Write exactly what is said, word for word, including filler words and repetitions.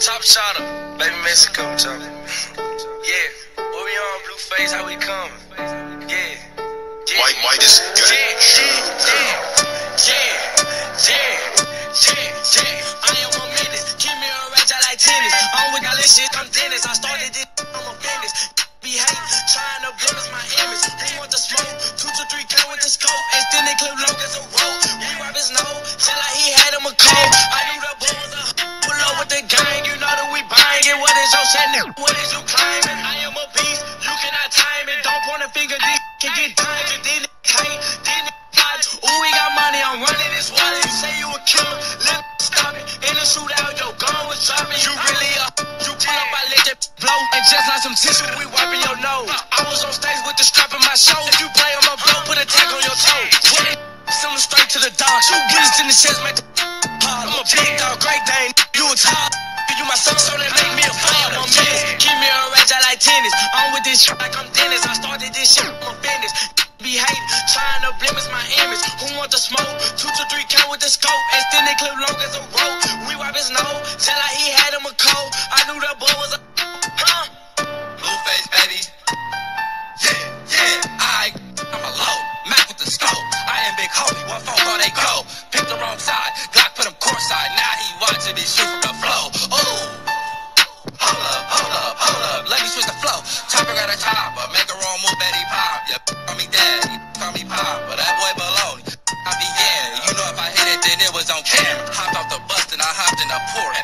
Top shotter, baby Mexico, top. Yeah, what we on, Blueface, how we coming? Yeah, yeah. White, white is good. Yeah, yeah, yeah, yeah, yeah, yeah. I am a menace, keep me a rage, I like tennis. I'm with all this shit, I'm Dennis. I started this, I'm a business. Be hate, trying to blemish my image. He want the smoke, two to three K with the scope. And then they clip long as a rope. We wipe his nose, tell like he had him a cold. I knew the bull was a pull up with the gang. You know that we buying it. What is your setting? What is you climbing? I am a beast, you cannot time it. Don't point a finger, this can get dimed. Then it tight, then it tight. Ooh, we got money, I'm running this wallet. You say you a killer, let me stop it. In the shootout, your gun was dropping. You really a you pull up, I let that blow. And just like some tissue, we wiping your nose. I was on stage with the strap in my shoulder. If you play on my blow, put a tag on your toe. When it send them straight to the dog. Shoot bullets in the chest, make the I'm a big dog, great Dane. You a top. You my son, so they make me a fire. I'm a menace. Keep me a rage, I like tennis. I'm with this shit like I'm Dennis. I started this shit, I'm a business. Be hating, trying to blemish my image. Who want the smoke? Two to three K with the scope. And then they clip long as a rope. We wipe his nose, tell like he had him a cold. I knew that boy was a huh? Blueface, baby. Yeah, yeah, I, I'm a low. Mac with the scope. I am Big Holy, what phone call they go? Pick the wrong side, Glock put him courtside. Now he watching me shoot from the flow. Ooh, hold up, hold up, hold up. Let me switch the flow. Chopper got a chopper, make a wrong move, Betty pop. Yeah, call me daddy, call me pop, but that boy below. I be yeah, you know if I hit it, then it was on camera. Hopped off the bus and I hopped in the port.